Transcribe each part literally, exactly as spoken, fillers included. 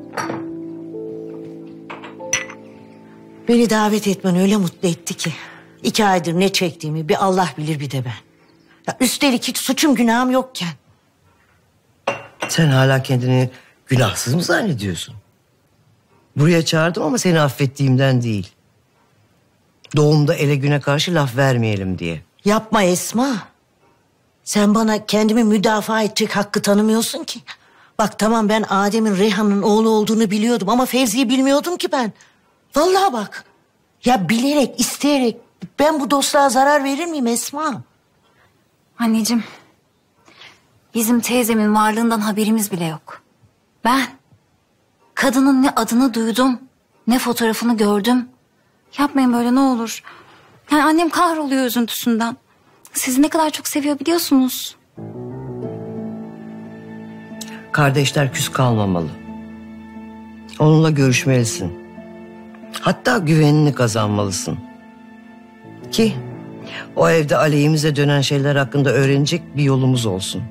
Beni davet etmen öyle mutlu etti ki. İki aydır ne çektiğimi bir Allah bilir bir de ben. Ya üstelik hiç suçum günahım yokken. Sen hala kendini günahsız mı zannediyorsun? Buraya çağırdım ama seni affettiğimden değil. Doğumda ele güne karşı laf vermeyelim diye. Yapma Esma. Sen bana kendimi müdafaa edecek hakkı tanımıyorsun ki. Bak tamam, ben Adem'in Reyhan'ın oğlu olduğunu biliyordum ama Fevzi'yi bilmiyordum ki ben. Vallahi bak. Ya bilerek, isteyerek ben bu dostluğa zarar verir miyim Esma? Anneciğim, bizim teyzemin varlığından haberimiz bile yok. Ben kadının ne adını duydum, ne fotoğrafını gördüm. Yapmayın böyle ne olur. Yani annem kahroluyor üzüntüsünden. Sizi ne kadar çok seviyor biliyorsunuz. Kardeşler küs kalmamalı. Onunla görüşmelisin. Hatta güvenini kazanmalısın. Ki o evde aleyhimize dönen şeyler hakkında öğrenecek bir yolumuz olsun.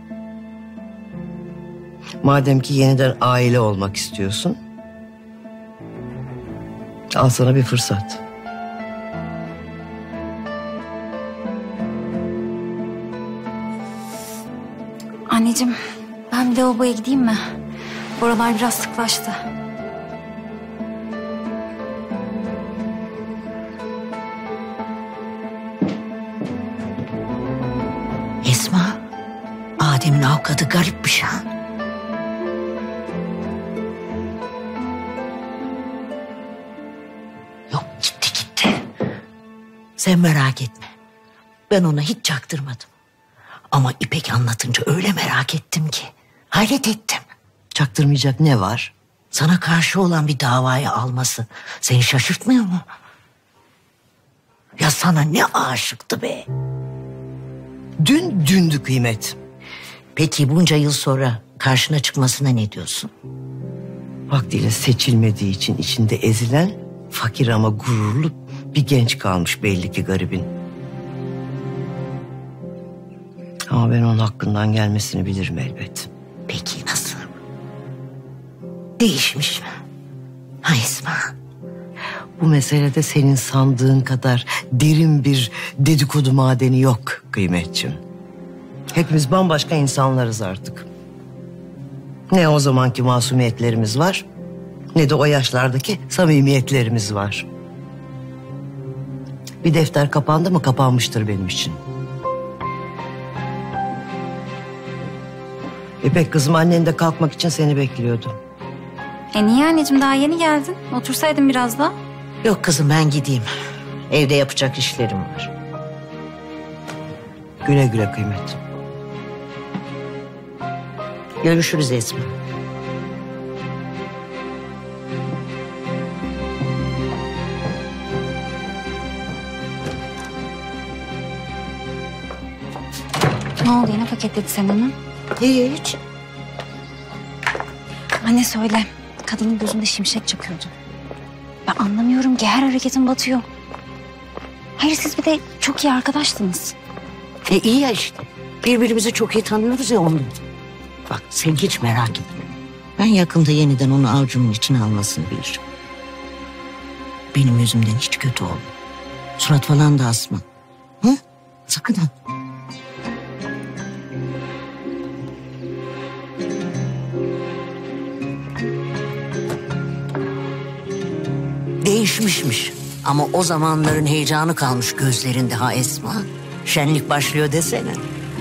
Madem ki yeniden aile olmak istiyorsun, al sana bir fırsat. Anneciğim, ben bir lavaboya gideyim mi? Oralar biraz sıklaştı. Esma, Adem'in avukatı garipmiş ha. Yok, gitti gitti. Sen merak etme. Ben ona hiç çaktırmadım. Ama İpek anlatınca öyle merak ettim ki. Hayret ettim. Çaktırmayacak ne var? Sana karşı olan bir davayı alması seni şaşırtmıyor mu? Ya sana ne aşıktı be. Dün dündü Kıymet. Peki bunca yıl sonra karşına çıkmasına ne diyorsun? Vaktiyle seçilmediği için içinde ezilen, fakir ama gururlu bir genç kalmış belli ki garibin. Ama ben onun hakkından gelmesini bilirim elbet. Peki nasıl? Değişmiş mi? Ha Esma? Bu meselede senin sandığın kadar derin bir dedikodu madeni yok Kıymetciğim. Hepimiz bambaşka insanlarız artık. Ne o zamanki masumiyetlerimiz var, ne de o yaşlardaki samimiyetlerimiz var. Bir defter kapandı mı kapanmıştır benim için. İpek kızım, annen de kalkmak için seni bekliyordu. E niye anneciğim, daha yeni geldin? Otursaydın biraz da. Yok kızım, ben gideyim. Evde yapacak işlerim var. Güle güle Kıymet. Görüşürüz Esma. Ne oldu, yine paketledi sen onu? Hiç. Anne söyle, kadının gözünde şimşek çakıyordu. Ben anlamıyorum ki, her hareketin batıyor. Hayır, siz bir de çok iyi arkadaştınız. E iyi ya işte. Birbirimizi çok iyi tanıyoruz ya ondan. Bak sen hiç merak etme. Ben yakında yeniden onu avucumun içine almasını bilirim. Benim yüzümden hiç kötü olma. Surat falan da asma. Hı? Sakın ha. Değişmişmiş. Ama o zamanların heyecanı kalmış gözlerinde ha Esma. Şenlik başlıyor desene.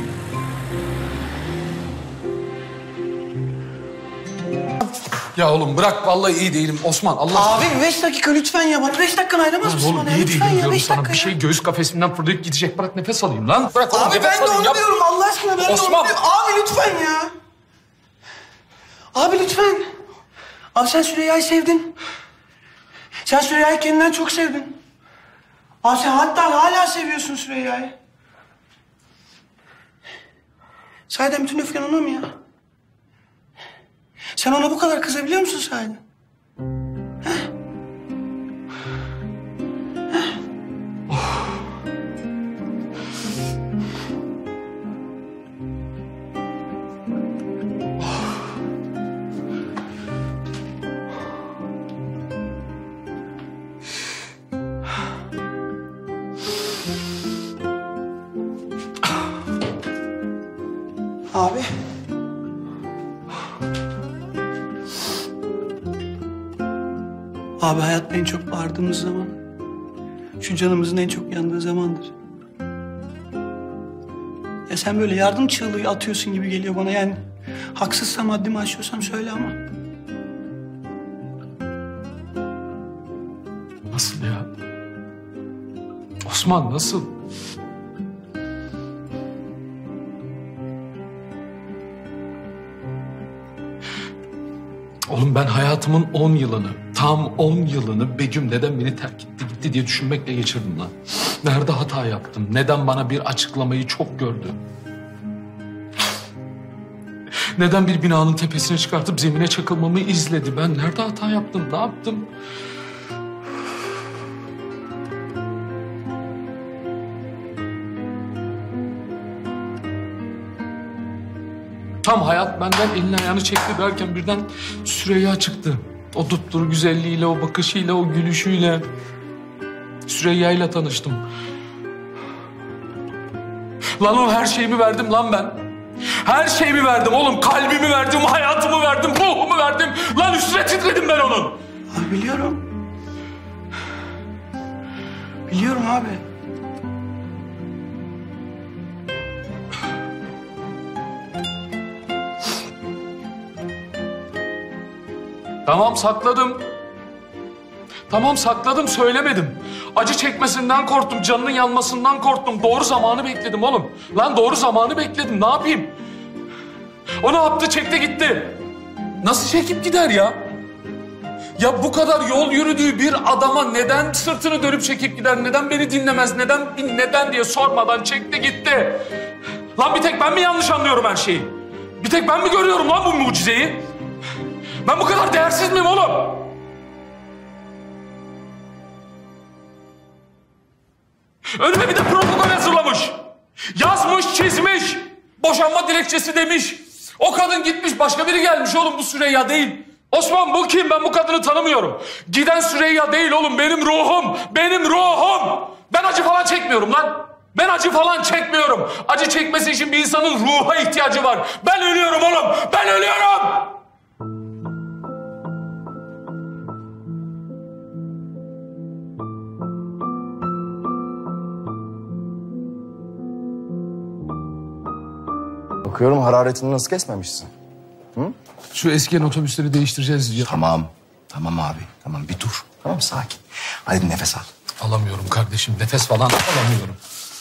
Ya oğlum bırak, vallahi iyi değilim Osman. Allah Abi beş dakika lütfen ya. Bana beş dakikanı ayıramaz mısın oğlum bana? iyi Lütfen değilim ya, diyorum beş sana. dakika Bir ya. şey göğüs kafesimden fırlayıp gidecek. Bırak nefes alayım lan. Bırak oğlum, Abi nefes ben de alayım. onu Yap. diyorum Allah aşkına. Ben Osman. de onu diyorum. Abi lütfen ya. Abi lütfen. Abi sen Süreyya'yı sevdin. Sen Süreyya'yı kendinden çok sevdin. Abi sen hatta hala seviyorsun Süreyya'yı. Sahiden bütün öfken ona mı ya? Sen ona bu kadar kızabiliyor musun sahiden? Heh? Heh? Abi. Abi hayatta en çok bağırdığımız zaman, şu canımızın en çok yandığı zamandır. Ya sen böyle yardım çığlığı atıyorsun gibi geliyor bana yani. Haksızsam, haddimi aşıyorsam söyle ama. Nasıl ya? Osman nasıl? Oğlum ben hayatımın on yılını, tam on yılını Begüm neden beni terk etti gitti diye düşünmekle geçirdim lan. Nerede hata yaptım? Neden bana bir açıklamayı çok gördü? Neden bir binanın tepesine çıkartıp zemine çakılmamı izledi? Ben nerede hata yaptım? Ne yaptım? Tam hayat benden elini ayağını çekti derken birden Süreyya çıktı. O dupduru güzelliğiyle, o bakışıyla, o gülüşüyle. Süreyya ile tanıştım. Lan o her şeyimi verdim lan ben. Her şeyimi verdim oğlum. Kalbimi verdim, hayatımı verdim, ruhumu verdim. Lan üstüne titredim ben onun. Abi biliyorum. Biliyorum abi. Tamam sakladım. Tamam sakladım, söylemedim. Acı çekmesinden korktum, canının yanmasından korktum. Doğru zamanı bekledim oğlum. Lan doğru zamanı bekledim, ne yapayım? O ne yaptı? Çekti gitti. Nasıl çekip gider ya? Ya bu kadar yol yürüdüğü bir adama neden sırtını dönüp çekip gider? Neden beni dinlemez? Neden neden diye sormadan çekti gitti. Lan bir tek ben mi yanlış anlıyorum her şeyi? Bir tek ben mi görüyorum lan bu mucizeyi? Ben bu kadar değersiz miyim oğlum? Önüme bir de protokol hazırlamış. Yazmış, çizmiş. Boşanma dilekçesi demiş. O kadın gitmiş, başka biri gelmiş oğlum, bu Süreyya değil. Osman bu kim? Ben bu kadını tanımıyorum. Giden Süreyya değil oğlum, benim ruhum. Benim ruhum. Ben acı falan çekmiyorum lan. Ben acı falan çekmiyorum. Acı çekmesi için bir insanın ruha ihtiyacı var. Ben ölüyorum oğlum. Ben ölüyorum. Bakıyorum hararetini nasıl kesmemişsin. Hı? Şu eski otobüsleri değiştireceğiz diye. Tamam. Tamam abi. Tamam bir dur. Tamam sakin. Hadi bir nefes al. Alamıyorum kardeşim. Nefes falan alamıyorum.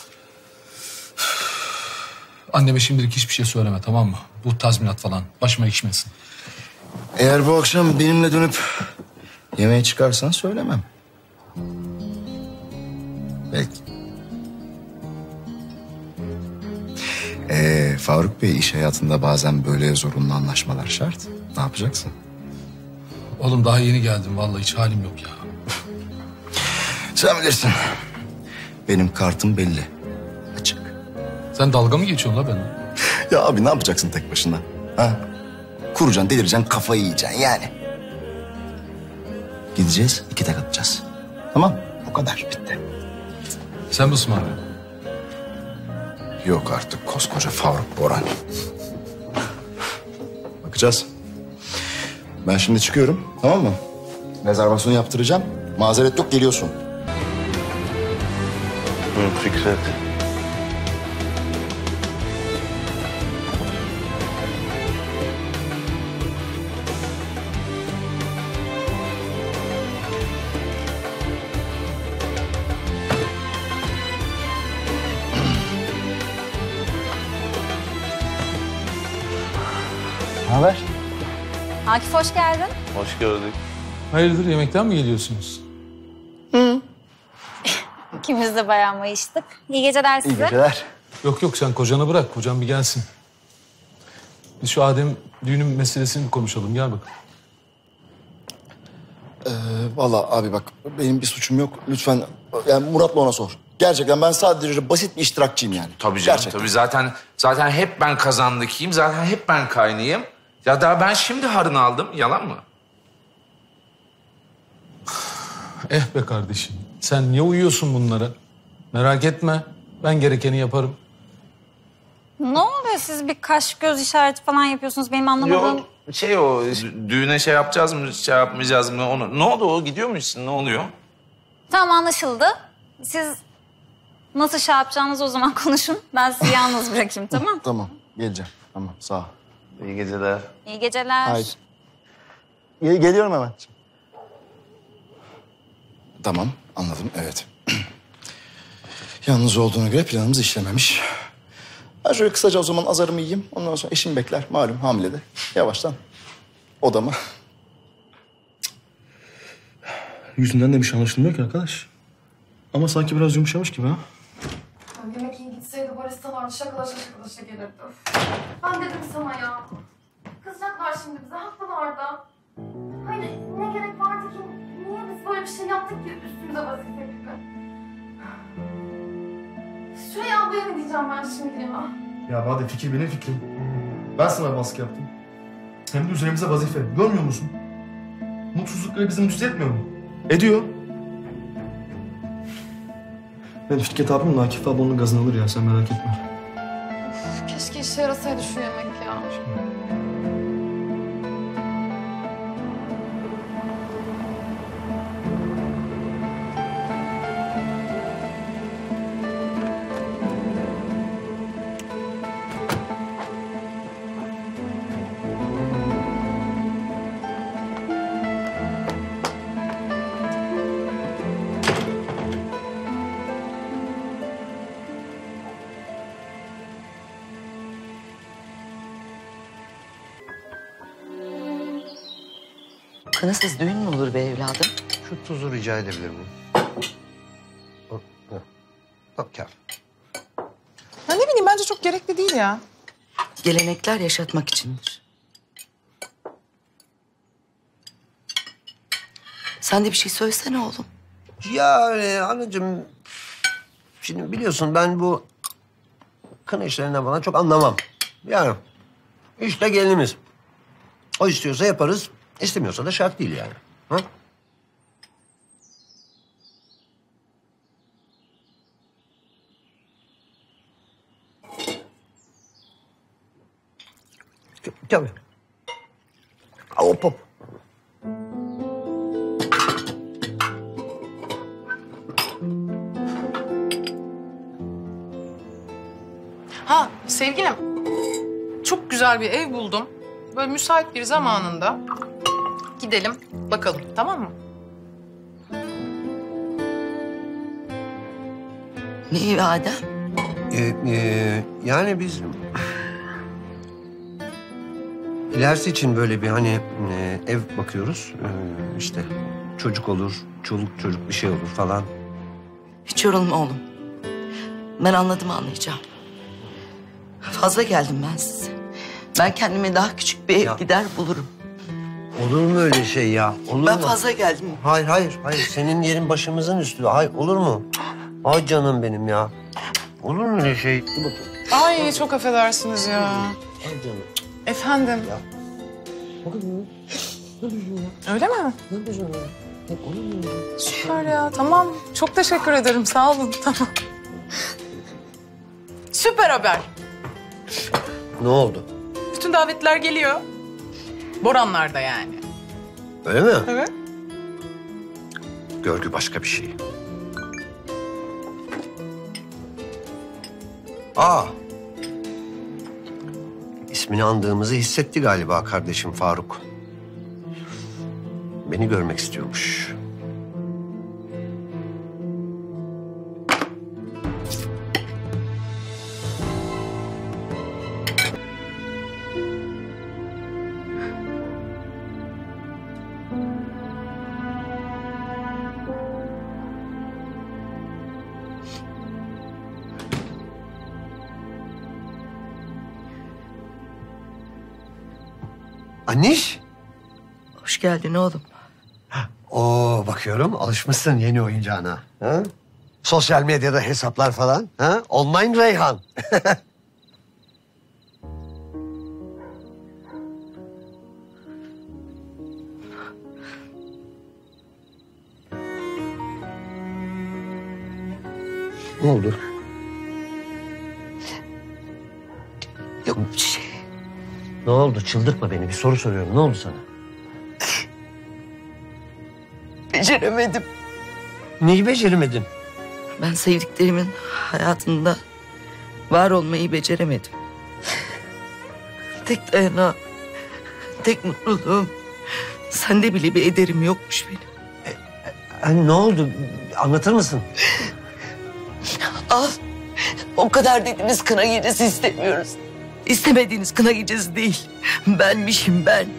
Anneme şimdilik hiçbir şey söyleme, tamam mı? Bu tazminat falan başıma ekşimesin. Eğer bu akşam benimle dönüp yemeğe çıkarsan söylemem. Belki. Ee, Faruk Bey, iş hayatında bazen böyle zorunlu anlaşmalar şart. Ne yapacaksın? Oğlum daha yeni geldim. Vallahi hiç halim yok ya. Sen bilirsin. Benim kartım belli. Açık. Sen dalga mı geçiyorsun la benimle? Ya abi ne yapacaksın tek başına? Ha? Kuracaksın, delireceksin, kafayı yiyeceksin yani. Gideceğiz, iki tek atacağız. Tamam, bu kadar, bitti. Sen misin abi? Yok artık koskoca Faruk Boran. Bakacağız. Ben şimdi çıkıyorum, tamam mı? Rezervasyonu yaptıracağım. Mazeret yok, geliyorsun. Hı, Fikret. Ne haber? Akif hoş geldin. Hoş gördük. Hayırdır, yemekten mi geliyorsunuz? İkimiz de bayağı mayıştık. İyi geceler size. İyi geceler. Yok yok, sen kocanı bırak. Kocan bir gelsin. Biz şu Adem düğünün meselesini bir konuşalım. Gel bak. Ee, vallahi abi bak, benim bir suçum yok. Lütfen yani Murat'la ona sor. Gerçekten ben sadece basit bir iştirakçıyım yani. Tabii canım, Gerçekten. tabii zaten zaten hep ben kazandakiyim, zaten hep ben kaynayayım. Ya daha ben şimdi harını aldım, yalan mı? Eh be kardeşim. Sen niye uyuyorsun bunlara? Merak etme. Ben gerekeni yaparım. Ne oluyor? Siz bir kaş göz işareti falan yapıyorsunuz. Benim anlamadığım... Yok şey o düğüne şey yapacağız mı şey yapmayacağız mı onu. Ne oldu o gidiyor musun ne oluyor? Tamam anlaşıldı. Siz nasıl şey yapacağınızı o zaman konuşun. Ben sizi yalnız bırakayım tamam? Tamam geleceğim. Tamam sağ ol. İyi geceler. İyi geceler. Haydi. Gel- geliyorum hemen. Tamam anladım evet. Yalnız olduğuna göre planımız işlememiş. Ben şöyle kısaca o zaman azarımı yiyeyim. Ondan sonra eşim bekler. Malum hamilede. Yavaştan odama. Yüzünden de bir şey anlaşılmıyor ki arkadaş. Ama sanki biraz yumuşamış gibi ha. Demek ki gitseydi baristalar şakalaşa şakalaşa gelirdi. Ben dedim sana ya. Kızacaklar şimdi bize, haklılar da. Hayır, ne gerek vardı ki? Niye biz böyle bir şey yaptık ki üstümüze vazife gibi? Süreyya ablaya ne diyeceğim ben şimdi ya? Ya Bade fikir benim fikrim. Ben sana baskı yaptım. Hem de üzerimize vazife. Görmüyor musun? Mutsuzlukları bizi mutsuz etmiyor mu? Ediyor. Ben Fikret abim Akif abi onun gazını alır ya sen merak etme. Üf, keşke işe yarasaydı şu yemek ya. Kınasız düğün mü olur be evladım? Şu tuzu rica edebilir miyim? Tamam, kâr. Ya ne bileyim bence çok gerekli değil ya. Gelenekler yaşatmak içindir. Sen de bir şey söylesene oğlum. Ya e, anacığım, şimdi biliyorsun ben bu kına işlerinden falan çok anlamam. Yani işte gelinimiz. O istiyorsa yaparız, istemiyorsa da şart değil yani. Ha? Tabii. Hop hop. Ha sevgilim, çok güzel bir ev buldum. Böyle müsait bir zamanında gidelim bakalım, tamam mı? Ne evi Adem? Ee, e, yani biz ilerisi için böyle bir hani e, ev bakıyoruz. Ee, işte çocuk olur, çoluk çocuk bir şey olur falan. Hiç yorulma oğlum. Ben anladım, anlayacağım. Fazla geldim ben size. Ben kendime daha küçük bir ev Ya. gider bulurum. Olur mu öyle şey ya? Olur Ben mu? fazla geldim. Hayır, hayır, hayır. Senin yerin başımızın üstü. Hayır, olur mu? Ay canım benim ya. Olur mu öyle şey? Dur bakayım. Ay çok affedersiniz ya. Ay canım. Efendim. Ya. Öyle mi? Ne yapıyorsun ya? Ya olur mu ya? Süper ya, tamam. Çok teşekkür ederim, sağ olun. Tamam. Süper haber. Ne oldu? Bütün davetler geliyor. Boranlar da yani. Öyle mi? Evet. Görgü başka bir şey. Aa. İsmini andığımızı hissetti galiba kardeşim Faruk. Beni görmek istiyormuş. Anniş. Hoş geldin oğlum. Oo bakıyorum alışmışsın yeni oyuncağına. Ha? Sosyal medyada hesaplar falan. Ha? Online Reyhan. Ne oldu? Ne oldu? Çıldırtma beni. Bir soru soruyorum. Ne oldu sana? Beceremedim. Neyi beceremedin? Ben sevdiklerimin hayatında var olmayı beceremedim. Tek dayanağım, tek mutluluğum sende bile bir ederim yokmuş benim. Hani ne oldu? Anlatır mısın? Al. O kadar dediniz kına gecesi istemiyoruz. İstemediğiniz kına gecesi değil. Benmişim ben.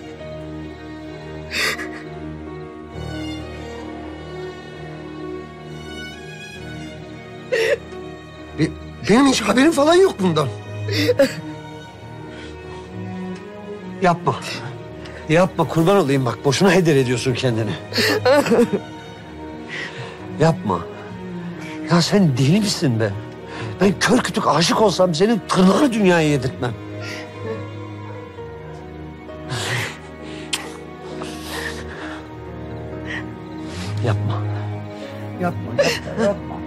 Be- Benim hiç haberim falan yok bundan. Yapma. Yapma, kurban olayım bak. Boşuna heder ediyorsun kendini. Yapma. Ya sen deli misin be? Ben kör kütük aşık olsam senin tırnağını dünyaya yedirtmem. Yapma. Yapma, yapma, yapma.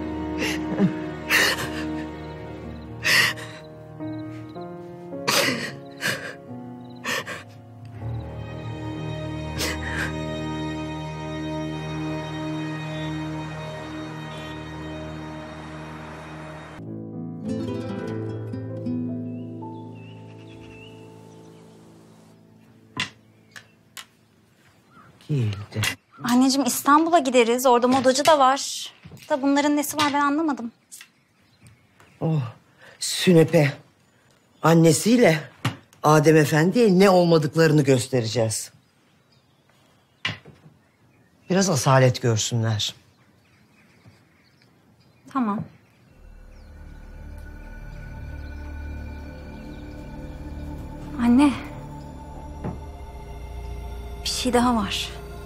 Geldi. Anneciğim İstanbul'a gideriz. Orada modacı da var. Da bunların nesi var ben anlamadım. Oh, Sünepe. Annesiyle Adem Efendi'ye ne olmadıklarını göstereceğiz. Biraz asalet görsünler. Tamam. Anne. Bir şey daha var.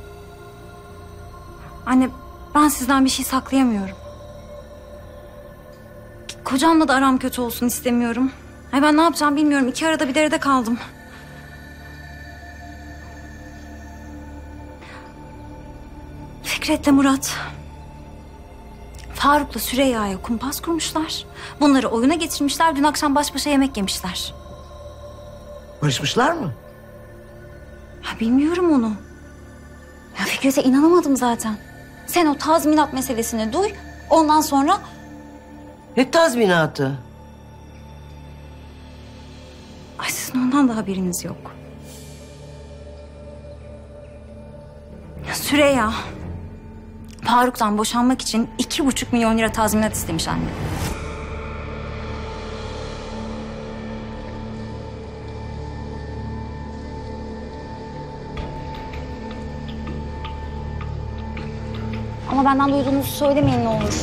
Anne ben sizden bir şey saklayamıyorum. Kocamla da aram kötü olsun istemiyorum. Ay ben ne yapacağım bilmiyorum. İki arada bir derede kaldım. Fikret'le Murat Faruk'la Süreyya'ya kumpas kurmuşlar. Bunları oyuna getirmişler. Dün akşam baş başa yemek yemişler. Barışmışlar mı? Ya bilmiyorum onu. Ya Fikret'e inanamadım zaten. Sen o tazminat meselesini duy. Ondan sonra... Ne tazminatı? Ay sizin ondan da haberiniz yok. Ya Süreyya... Faruk'tan boşanmak için iki buçuk milyon lira tazminat istemiş anne. Ama benden duyduğunuzu söylemeyin ne olur.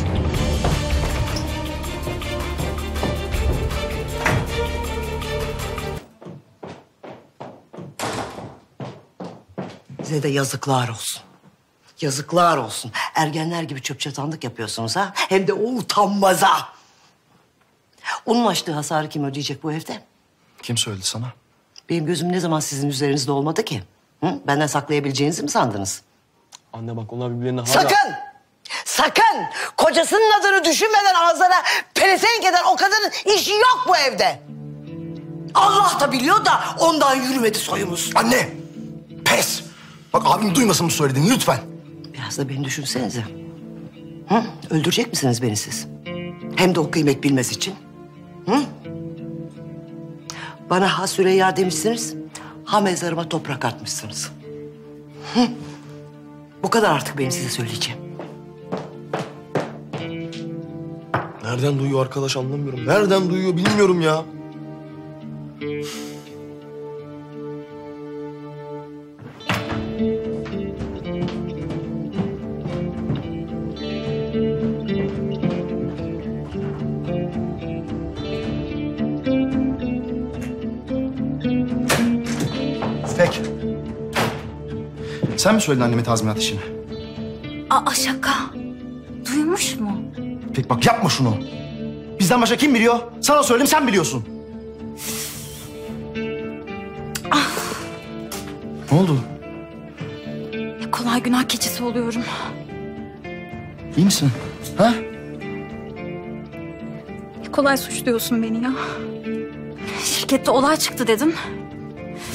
Size de yazıklar olsun. Yazıklar olsun. Ergenler gibi çöp çatanlık yapıyorsunuz ha. Hem de o utanmaza. Onun açtığı hasarı kim ödeyecek bu evde? Kim söyledi sana? Benim gözüm ne zaman sizin üzerinizde olmadı ki? Hı? Benden saklayabileceğinizi mi sandınız? Anne bak onlar birbirlerine hala... Sakın! Sakın! Kocasının adını düşünmeden ağzına pelesenk eden o kadının işi yok bu evde. Allah da biliyor da ondan yürümedi soyumuz. Anne! Pes! Bak abim duymasın mı söylediğini lütfen. Biraz da beni düşünsenize. Hı? Öldürecek misiniz beni siz? Hem de o kıymet bilmez için. Hı? Bana ha Süreyya demişsiniz, ha mezarıma toprak atmışsınız. Hı? Bu kadar artık benim size söyleyeceğim. Nereden duyuyor arkadaş anlamıyorum. Nereden duyuyor bilmiyorum ya. İpek. Sen mi söyledin anneme tazminat işini? Aa şaka. Duymuş mu? İpek bak yapma şunu. Bizden başka kim biliyor? Sana söyledim sen biliyorsun. Ah. Ne oldu? Ne kolay günah keçisi oluyorum. İyi misin? Ha? Ne kolay suçluyorsun beni ya. Şirkette olay çıktı dedin.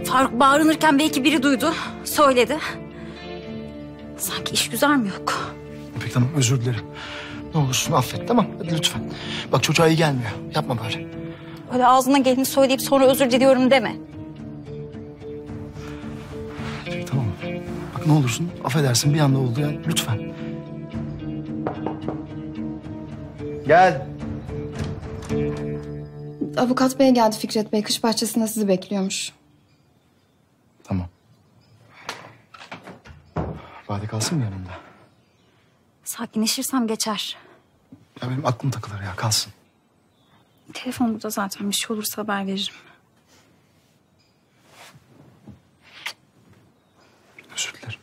Faruk bağırınırken belki biri duydu, söyledi. Sanki iş güzel mi yok? İpek tamam özür dilerim. Ne olursun affet tamam hadi lütfen. Bak çocuğa iyi gelmiyor. Yapma böyle. Öyle ağzına geleni söyleyip sonra özür diliyorum deme. İpek tamam. Bak ne olursun affedersin bir anda oldu ya lütfen. Gel. Avukat bey geldi Fikret Bey. Kış bahçesinde sizi bekliyormuş. Tamam. Bade kalsın mı yanımda? Sakinleşirsem geçer. Ya benim aklım takılır ya kalsın. Telefon burada zaten, bir şey olursa haber veririm. Özür dilerim.